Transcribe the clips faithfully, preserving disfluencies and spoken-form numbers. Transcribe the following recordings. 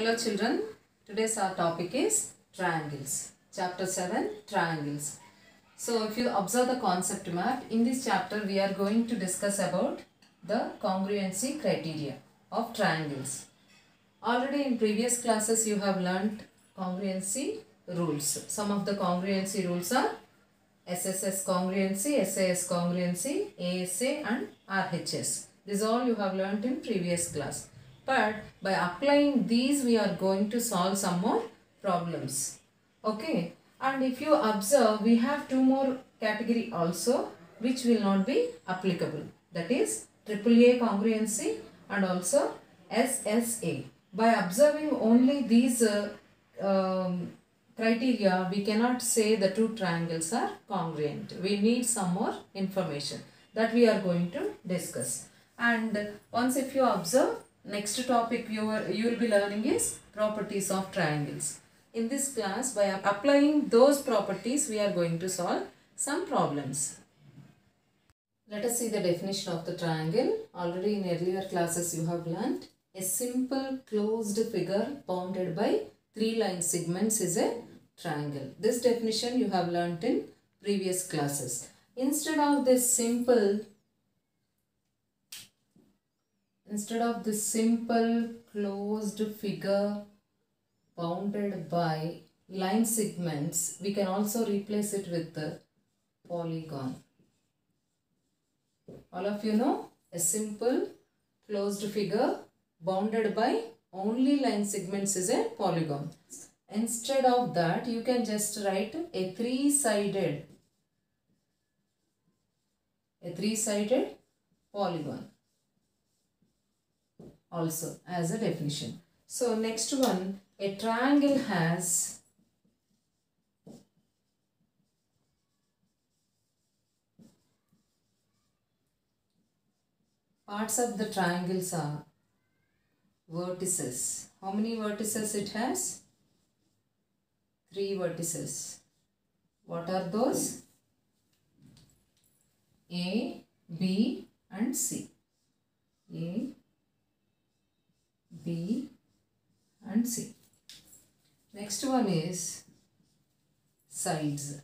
Hello children, today's our topic is triangles. Chapter seven, triangles. So if you observe the concept map, in this chapter we are going to discuss about the congruency criteria of triangles. Already in previous classes you have learnt congruency rules. Some of the congruency rules are S S S congruency, S A S congruency, A S A and R H S. This all you have learnt in previous class. But by applying these we are going to solve some more problems. Okay. And if you observe, we have two more category also which will not be applicable. That is triple A congruency and also S S A. By observing only these uh, um, criteria, we cannot say the two triangles are congruent. We need some more information that we are going to discuss. And once if you observe, next topic you, are, you will be learning is properties of triangles. In this class, by applying those properties, we are going to solve some problems. Let us see the definition of the triangle. Already in earlier classes you have learnt. A simple closed figure bounded by three line segments is a triangle. This definition you have learnt in previous classes. Instead of this simple Instead of this simple closed figure bounded by line segments, we can also replace it with the polygon. All of you know a simple closed figure bounded by only line segments is a polygon. Instead of that, you can just write a three-sided, a three-sided polygon also as a definition. So next one, a triangle has parts of the triangles are vertices. How many vertices it has? Three vertices. What are those? A, B and C. A, B and C. Next one is sides.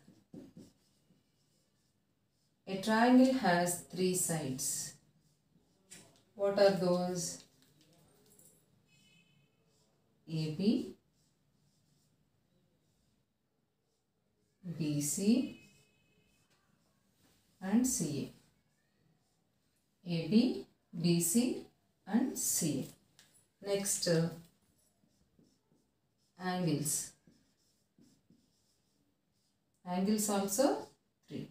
A triangle has three sides. What are those? A B, B C and C A. A B, B C and C A. Next, uh, angles. Angles also three.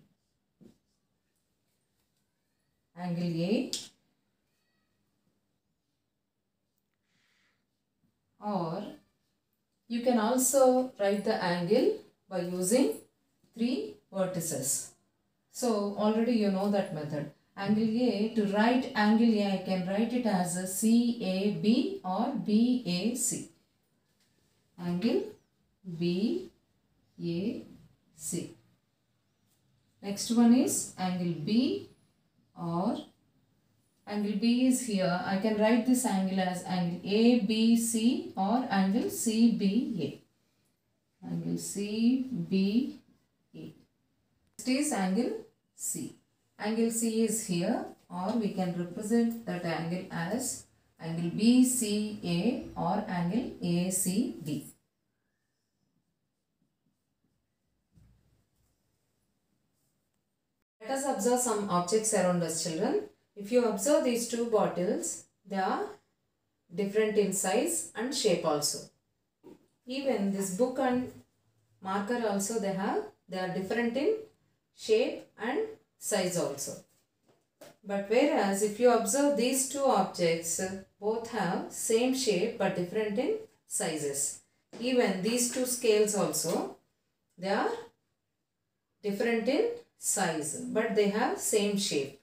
Angle A, or you can also write the angle by using three vertices. So already you know that method. Angle A, to write angle A, I can write it as a C A B or B A C. Angle B A C. Next one is angle B, or angle B is here. I can write this angle as angle A B C or angle C B A. Angle C B A. Next is angle C. Angle C is here, or we can represent that angle as angle B C A or angle A C B. Let us observe some objects around us, children. If you observe these two bottles, they are different in size and shape also. Even this book and marker also they have, they are different in shape and size also. But whereas if you observe these two objects, both have same shape but different in sizes. Even these two scales also, they are different in size but they have same shape.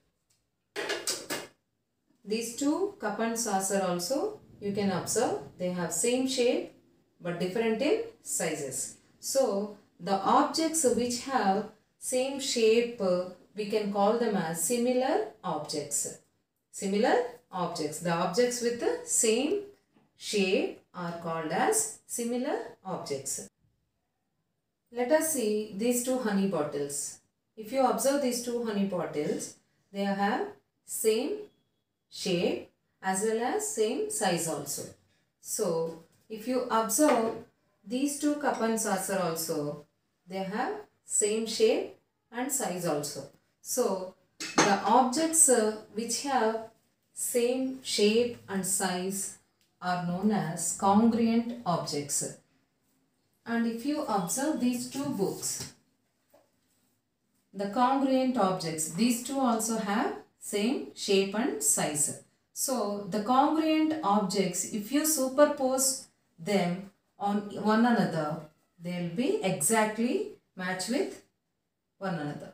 These two cup and saucer also you can observe, they have same shape but different in sizes. So the objects which have same shape, we can call them as similar objects. Similar objects. The objects with the same shape are called as similar objects. Let us see these two honey bottles. If you observe these two honey bottles, they have same shape as well as same size also. So, if you observe these two cup and saucer also, they have same shape and size also. So, the objects uh, which have same shape and size are known as congruent objects. And if you observe these two books, the congruent objects, these two also have same shape and size. So, the congruent objects, if you superpose them on one another, they will be exactly match with one another.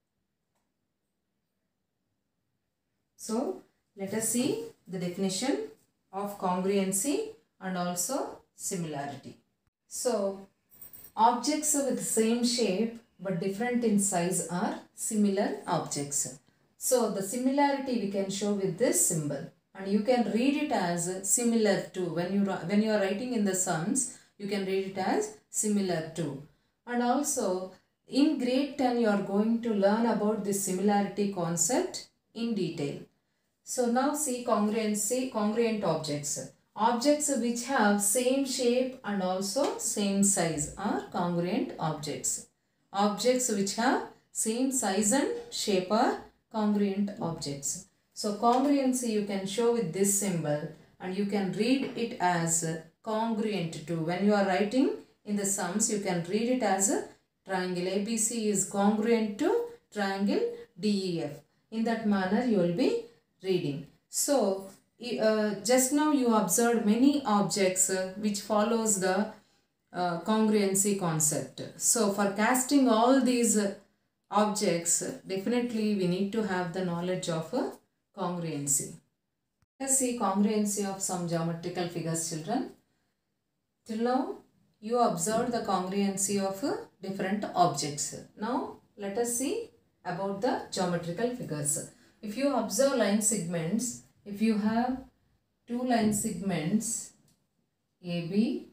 So, let us see the definition of congruency and also similarity. So, objects with same shape but different in size are similar objects. So, the similarity we can show with this symbol, and you can read it as similar to. When you, when you are writing in the sums, you can read it as similar to. And also, in grade ten, you are going to learn about this similarity concept in detail. So, now see congruency, congruent objects. Objects which have same shape and also same size are congruent objects. Objects which have same size and shape are congruent objects. So, congruency you can show with this symbol, and you can read it as congruent to. When you are writing in the sums, you can read it as a triangle A B C is congruent to triangle D E F. In that manner you will be reading. So, uh, just now you observed many objects uh, which follows the uh, congruency concept. So, for casting all these uh, objects, uh, definitely we need to have the knowledge of uh, congruency. Let us see congruency of some geometrical figures, children. Till now, you observed the congruency of uh, different objects. Now, let us see about the geometrical figures. If you observe line segments, if you have two line segments A B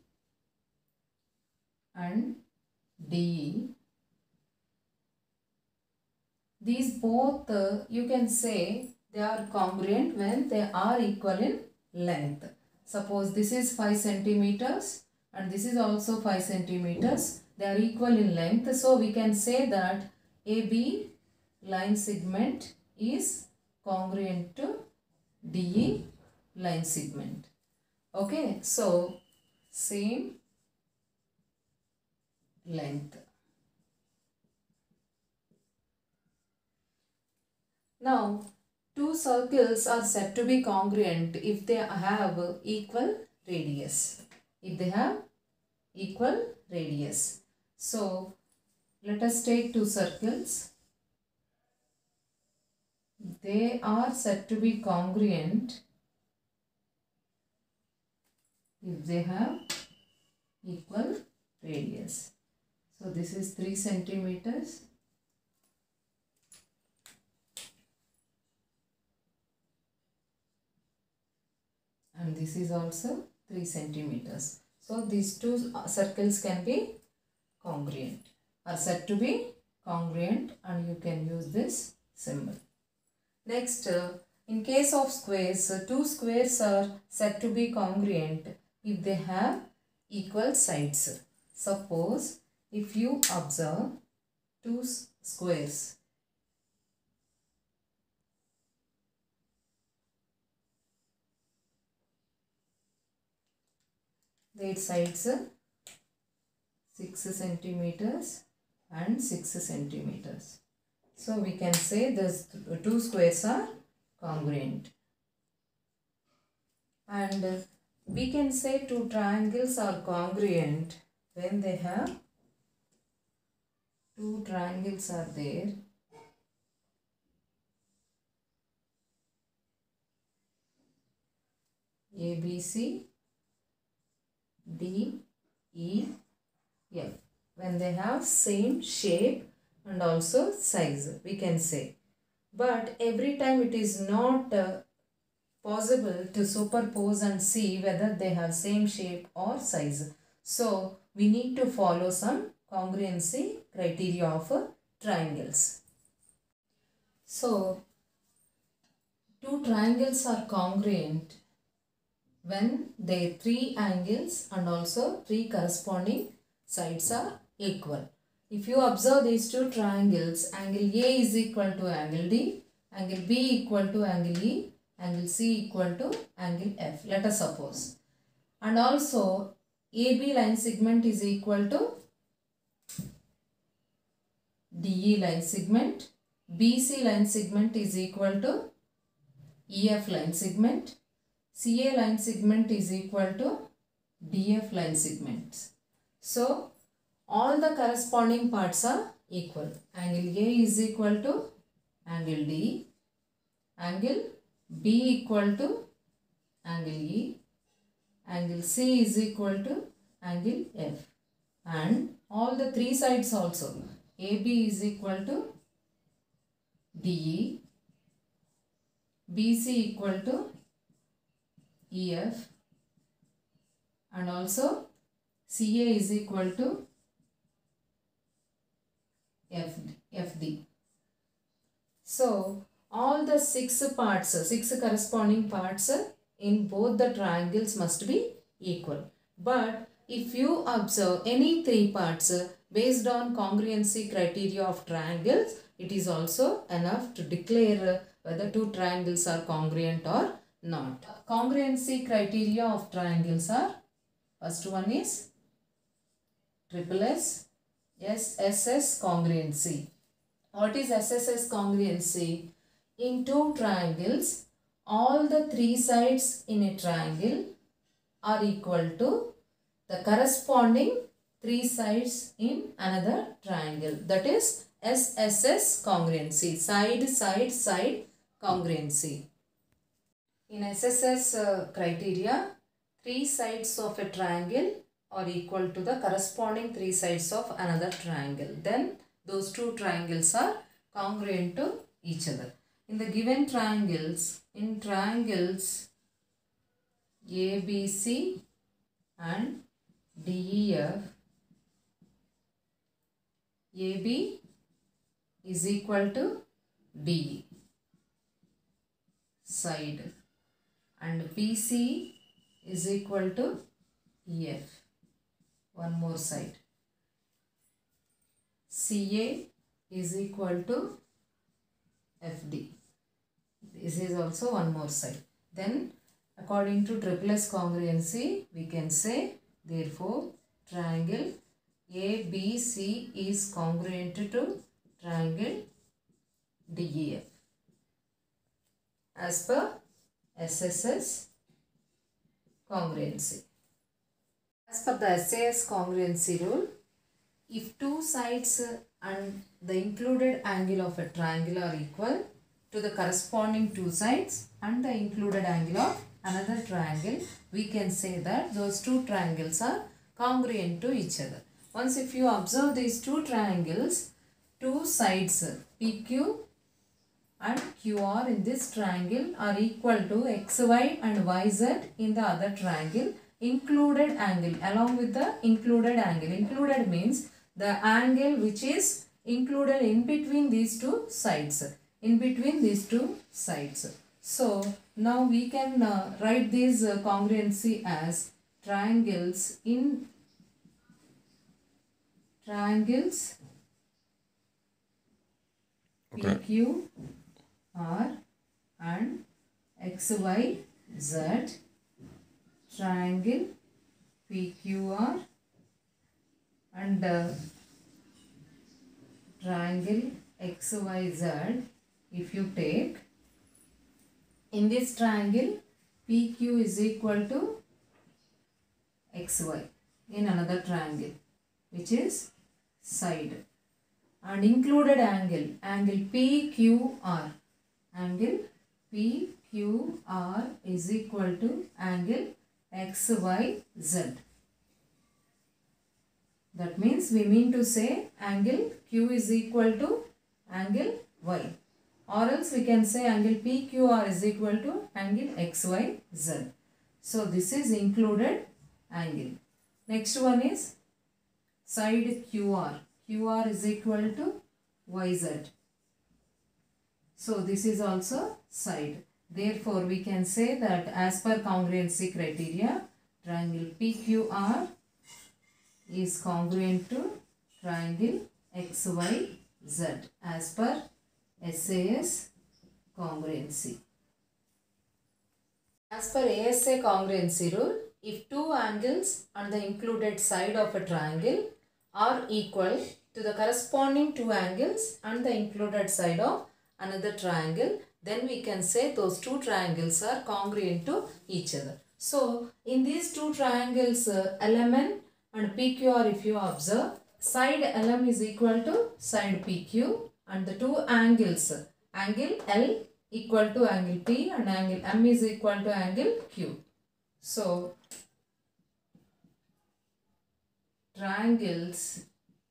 and D E, these both uh, you can say they are congruent when they are equal in length. Suppose this is five centimeters and this is also five centimeters. They are equal in length. So, we can say that A B line segment is congruent to D E line segment. Okay, so same length. Now, two circles are said to be congruent if they have equal radius. If they have equal radius. So, let us take two circles. They are said to be congruent if they have equal radius. So, this is three centimeters. And this is also three centimeters. So, these two circles can be congruent, are said to be congruent, and you can use this symbol. Next, uh, in case of squares, uh, two squares are said to be congruent if they have equal sides. Suppose if you observe two squares, their sides six centimeters and six centimeters. So, we can say these two squares are congruent. And we can say two triangles are congruent when they have two triangles are there. A B C D E F. When they have same shape and also size, we can say. But every time it is not uh, possible to superpose and see whether they have same shape or size. So we need to follow some congruency criteria of uh, triangles. So two triangles are congruent when their three angles and also three corresponding sides are equal. If you observe these two triangles, angle A is equal to angle D, angle B equal to angle E, angle C equal to angle F. Let us suppose. And also A B line segment is equal to D E line segment, B C line segment is equal to E F line segment, C A line segment is equal to D F line segment. So all the corresponding parts are equal. Angle A is equal to angle D, angle B equal to angle E, angle C is equal to angle F, and all the three sides also. A B is equal to D E, B C equal to E F, and also C A is equal to F D. So all the six parts, six corresponding parts in both the triangles must be equal. But if you observe any three parts based on congruency criteria of triangles, it is also enough to declare whether two triangles are congruent or not. Congruency criteria of triangles are, first one is triple S, S S S congruency. What is S S S congruency? In two triangles, all the three sides in a triangle are equal to the corresponding three sides in another triangle. That is S S S congruency, side, side, side congruency. In S S S uh, criteria, three sides of a triangle are equal to the corresponding three sides of another triangle. Then those two triangles are congruent to each other. In the given triangles, in triangles A B C and D E F, A B is equal to D E, side, and B C is equal to E F, one more side. C A is equal to F D. This is also one more side. Then according to triple S congruency, we can say therefore triangle A B C is congruent to triangle D E F as per S S S congruency. As per the S A S congruency rule, if two sides and the included angle of a triangle are equal to the corresponding two sides and the included angle of another triangle, we can say that those two triangles are congruent to each other. Once if you observe these two triangles, two sides P Q and Q R in this triangle are equal to X Y and Y Z in the other triangle. Included angle, along with the included angle. Included means the angle which is included in between these two sides. In between these two sides. So now we can uh, write this uh, congruency as triangles in triangles Okay. P Q R and X Y Z, triangle P Q R and uh, triangle X Y Z. If you take, in this triangle P Q is equal to X Y in another triangle which is side, and included angle, angle P Q R, angle P Q R is equal to angle X Y Z. That means we mean to say angle Q is equal to angle Y. or else we can say angle P Q R is equal to angle X Y Z. So this is included angle. Next one is side Q R. Q R is equal to Y Z. So this is also side. Therefore we can say that as per congruency criteria, triangle P Q R is congruent to triangle X Y Z as per S A S congruency. As per A S A congruency rule, if two angles on the included side of a triangle are equal to the corresponding two angles on the included side of another triangle, then we can say those two triangles are congruent to each other. So, in these two triangles uh, L M N and P Q R, if you observe, side L M is equal to side P Q and the two angles, angle L equal to angle P and angle M is equal to angle Q. So, triangles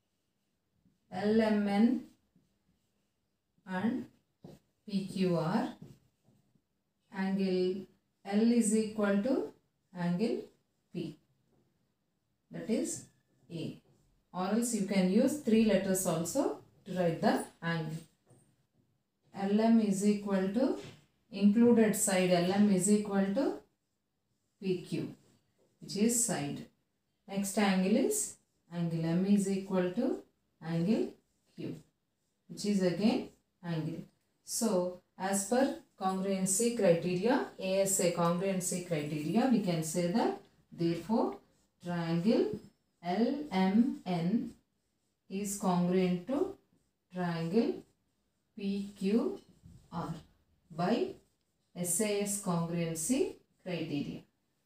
L M N and P Q R, angle L is equal to angle P, that is A, or else you can use three letters also to write the angle. L M is equal to, included side L M is equal to P Q, which is side. Next angle is angle M is equal to angle Q, which is again angle. So, as per congruency criteria, A S A congruency criteria, we can say that therefore triangle L M N is congruent to triangle P Q R by S A S congruency criteria.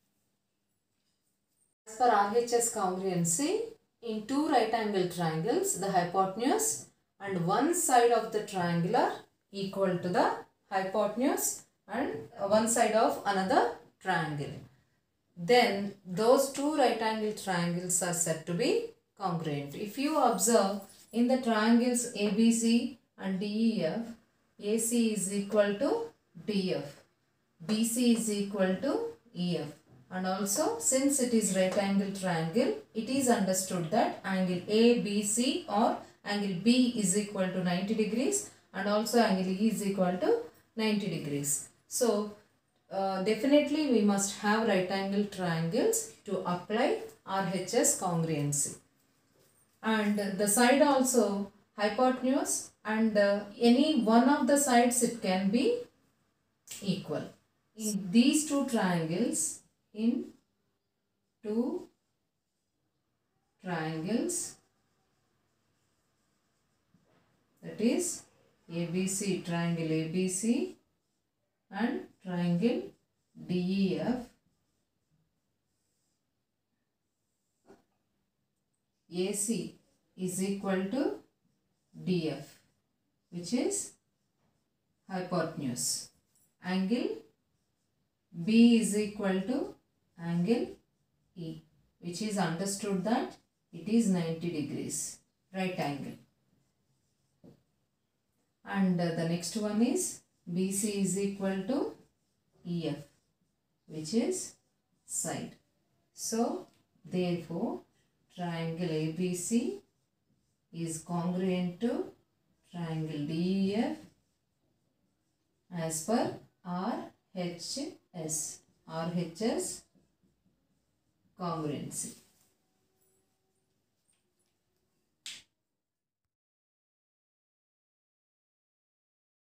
As per R H S congruency, in two right angle triangles, the hypotenuse and one side of the triangle are equal to the hypotenuse and one side of another triangle. Then those two right angle triangles are said to be congruent. If you observe in the triangles A B C and D E F, A C is equal to D F, B C is equal to E F, and also since it is right angle triangle, it is understood that angle A B C or angle B is equal to ninety degrees and also angle E is equal to ninety degrees. So uh, definitely we must have right angle triangles to apply R H S congruency. And the side also, hypotenuse and uh, any one of the sides, it can be equal. In these two triangles, in two triangles, that is A B C, triangle A B C and triangle D E F, A C is equal to D F, which is hypotenuse. Angle B is equal to angle E, which is understood that it is ninety degrees, right angle. And uh, the next one is B C is equal to E F, which is side. So, therefore, triangle A B C is congruent to triangle D E F as per R H S, R H S congruency.